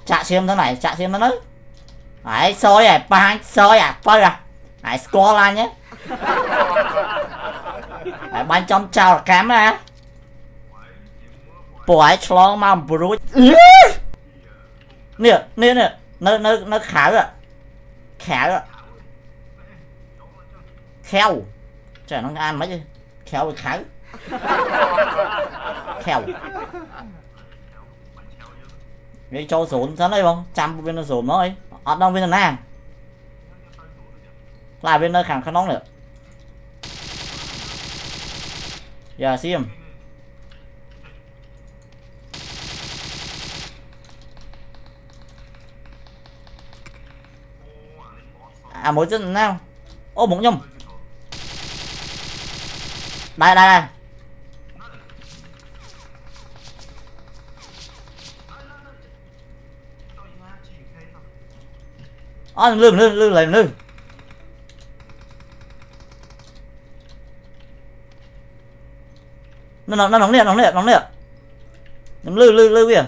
chạ xiêm thế này chạ xiêm nó đấy ấy soi à ba soi à phơi à ấy score lại nhé ấy ban trong chào là cám nè bộ ấy chlong mà bùi nè nè nè nó khá rồi khá rồi kheo trời nó ăn mấy chứ kheo rồi khá kheo cái châu sụn sẵn đây không trăm viên nó sụn thôi ở đông viên nam lại bên nơi khẳng khăn nóng nữa giờ xem à mỗi chân nào ô muốn nhung đây đây đây lương lại lương nó nóng liệt lư kìa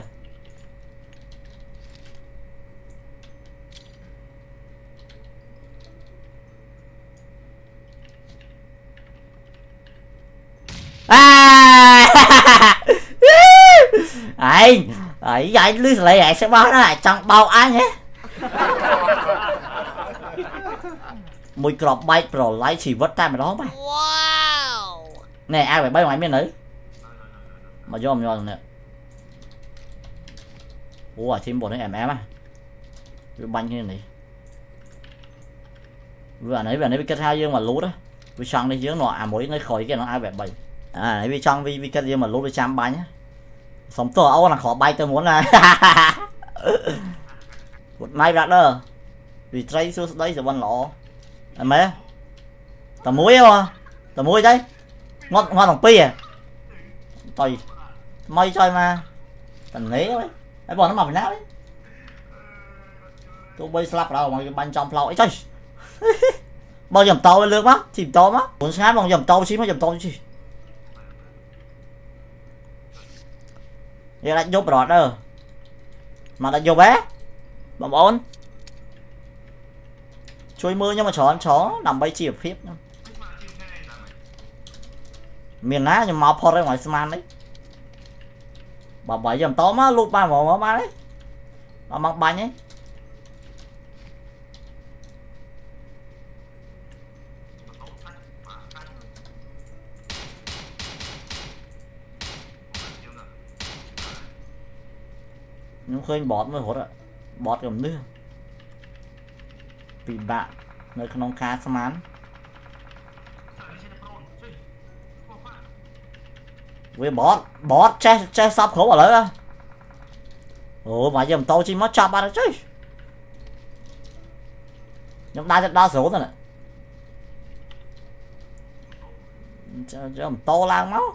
ấy ấy vậy lư lại sẽ bao nó lại chẳng bao ai nhé mùi crop bay pro lấy chỉ vứt tay mà đó mày nè ai phải bay ngoài bên đấy mà vô nè ủa chim bột nó em à vừa banh như này vừa nãy bị kết hai dương mà lú đó vì chăng đi dưới nọ à mỗi nơi khỏi cái nó ai vẻ bầy à nãy vì chăng vì kết dương mà lú đi trăm bay nhá sống tổ ấu là khó bay tôi muốn là một nay ra đó vì trai xuống đấy rồi bắn lọ em mấy tầm muối không tầm muối đấy ngon thằng pi à tùy mây chơi mà tầm nế đấy cái bọn nó mập nát đấy tôi bay slap đâu mà banh trong flow ấy chơi bao dầm tàu lương á chìm to á muốn sáng bằng dầm tàu xí mà dầm tàu gì giờ đã vô bọt đâu mà đã vô bé bấm ôn chui mưa nhưng mà chó nằm bay chỉ khiếp miền ná nhưng mà phô ra ngoài sman đấy bà bảy dầm to má lụt ba mỏ má đấy nó mang bánh ấy nhưng khơi bọt mới hốt ạ bọt cầm nước vì bạn nơi không khá sman với bot che sắp khổ vào lấy ủa mà dầm tao chỉ mất chọc ba chứ nhưng đa số rồi nè dầm to lang máu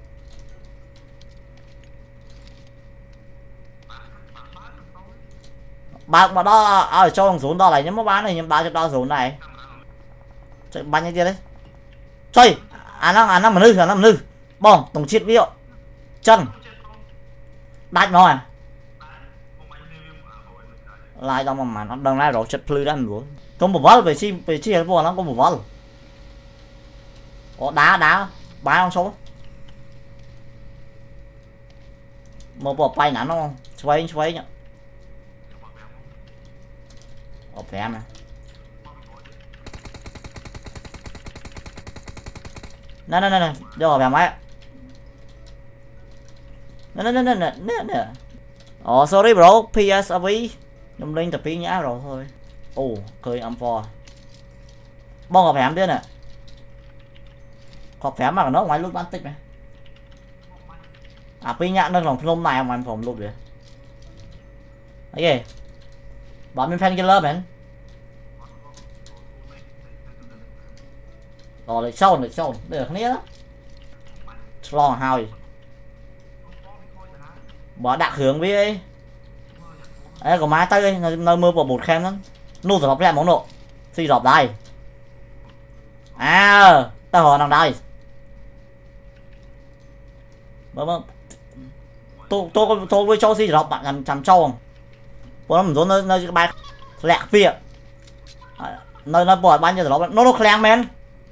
bạc mà đó ở cho thằng xuống đó này nhưng mà bán này nhưng đa số này chạy bắn như kia đấy chơi nó mà nư bom tổng chiết ví dụ chân đánh rồi lại đâu mà nó đang lại rồi chất plư đang luôn có một vál về chi vô nó có một vál có đá bá con số một bộ bay nản không xoay nhá ốp em nè nè đâu về máy nè sorry bro PSV nhung linh tập nhá rồi thôi cười âm phò bong gặp hẻm thế nè học hẻm mà nó ngoài lúc bán tích này à pi nhá nó lòng lông này ngoài phòng luôn vậy ấy bọn mình fan killer mình rồi lại sâu được nè long hào bỏ đặc hưởng với ấy ấy có má tay nơi mưa vào một khen lắm nô rồi học lại món nộ suy đọc đây à tao hỏi nằm đây tôi với cho suy đọc bạn làm chằm trâu bọn nó mình rốn nơi cái bài lẹt phía nơi bỏ bao nhiêu rồi nó khang men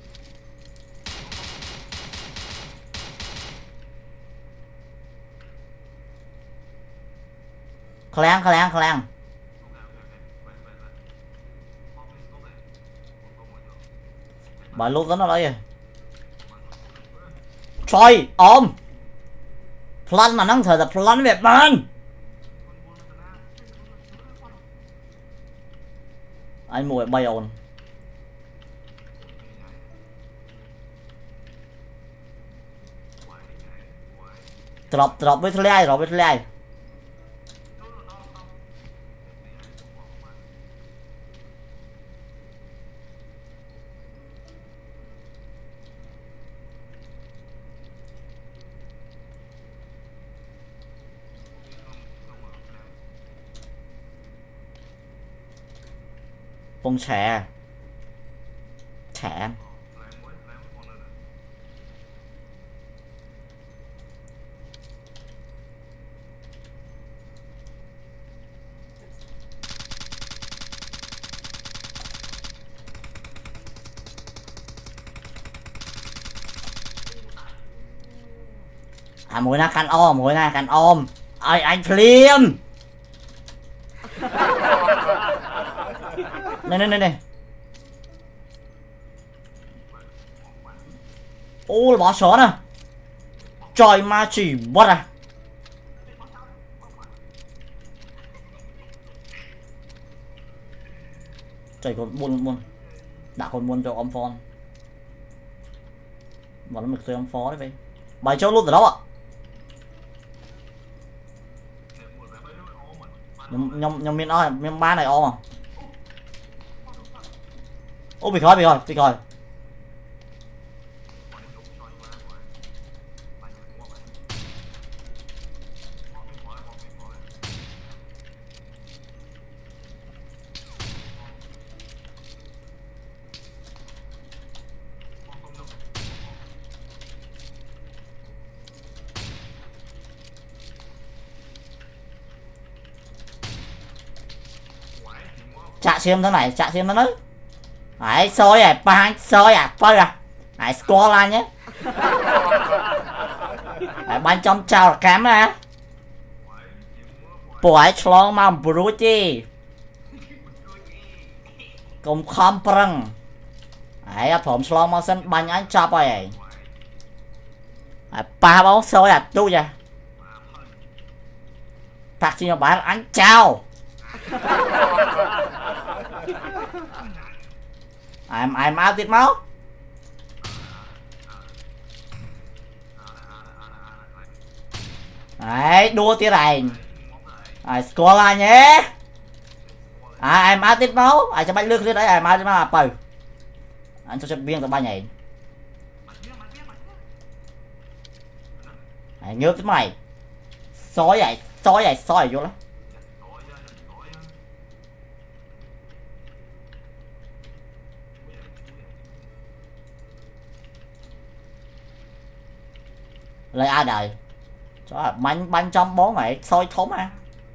khang bài lúc đó nó đấy trời ôm plan mà năng thời là plan Việt Nam anh mùi bay ồn drop với thầy rồi với thầy bông trẻ mùi na can ôm ơi anh phim này ô là bỏ xó nè trời ma chỉ bắt à trời còn buồn đã còn buồn cho ông phone mà nó mực chơi ông phó đấy vậy bài cho luôn từ đó ạ nhóm miền ơi miền ba này ôm à ô bị khỏi chạ xem thế này đấy đấy soi à phơi à đấy score lại nhé đấy ban trong chào là cám nè buổi chlong mà bru chi cùng khom prăng đấyผม chlong mà sân bánh anh chọc rồi ba bóng soi à tu vậy thật chi mà bạn anh chào ai máu tiết máu đấy đua tiết này score lại nhé ai máu tiết máu ai cho bánh lương thế đấy ai máu tiết máu à bờ anh cho chất biên của ba nhảy nhớ cái mày sói vô lắm lấy ai đời cho bánh trong bố mày soi thốn à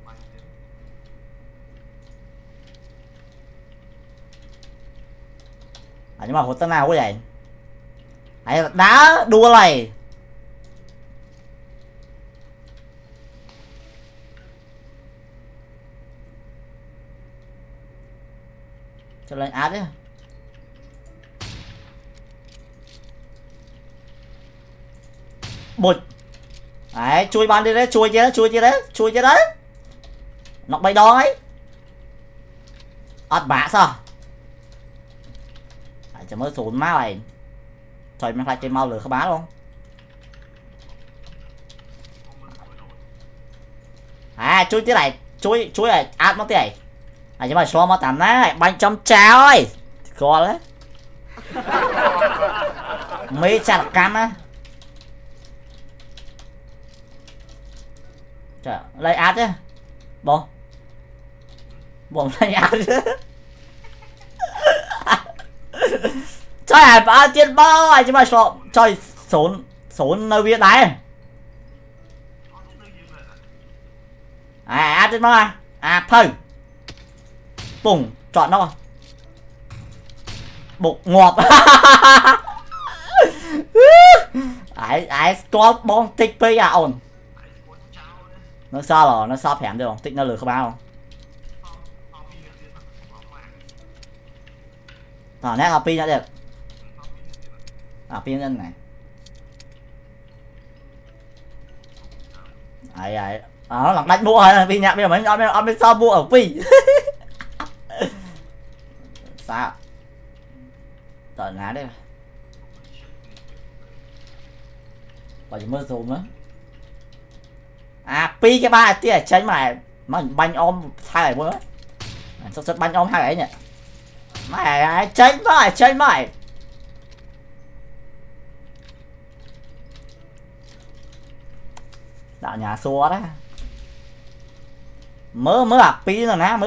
nhưng mà hụt tên nào quá vậy đá đua này cho lên át đấy bụt đấy chui ban đi đấy chui chứ đấy nó bay đó ấy bạ sao chỉ mới xuống má này trời mày phải trên mau lửa không bá luôn chui thế này chui này át nó thế này nhưng mà xóa mà tạm này bánh trong cháo ơi có đấy mấy chặt cam á trời lấy át chứ bông lấy át chứ trời ba tiền bao ai chứ mà sợ trời xuống nơi việt đấy át chứ mà thôi bùng chọn nó bục ngọt ai có bom tích với à ổn nó sao rồi nó sao phèm được không tích nó lừa không bao nét là pin đã được pin nhân này ấy nó làm đánh mua hay là pin nhạc bây giờ mấy ông bên sao mua ở pin sao tận ná đây còn chỉ mưa zoom nữa pi cái ba tia cháy mà banh ôm hai này nữa rất banh ôm hai ấy nhỉ mày cháy mày đạo nhà xua đó mớ pi rồi ná mớ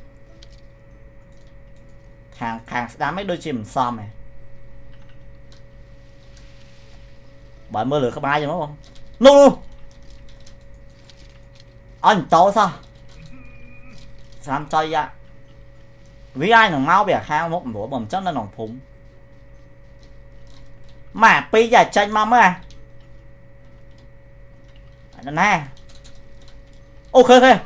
càng đá mấy đôi chim xòm này bởi mưa lửa không ai rồi đúng không no anh to sao làm chơi ra vì ai nó mau bẻ khao một bữa bầm chất nó nòng phúng mà pi giờ tranh mong á nè ok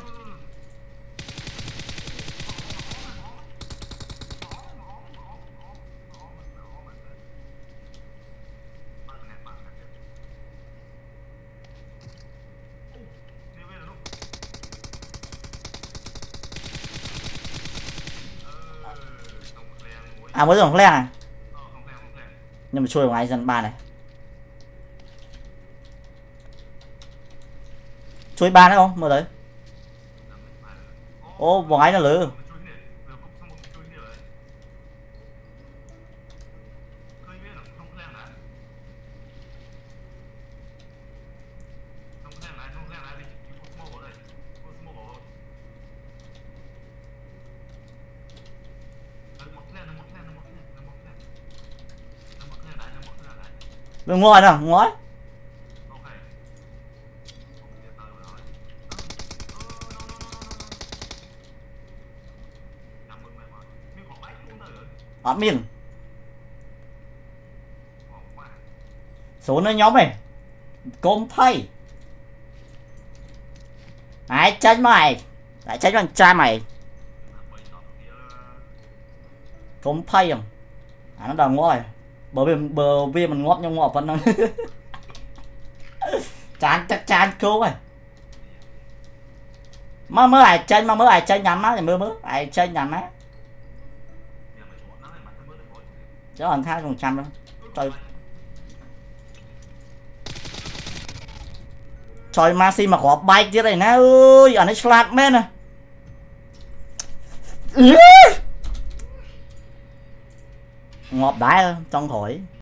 mới dùng len này nhưng mà chui vào ngay dân ba này chui ba nữa không mở đấy ô vào ngay nó lử đừng ngồi nào ngói admin số nơi nhóm này công thay ai tranh mày lại tranh bằng cha mày công thay không nó đào ngói bờ vì mình ngót trong ngọt vẫn đang chán cứu rồi mà mới ai chơi nhắm á thì mới ai chơi nhắm á chứ còn 2% đâu trời Maxi mà có bike chứ này nè ơi ở đây slap men này ngọt đái trong thổi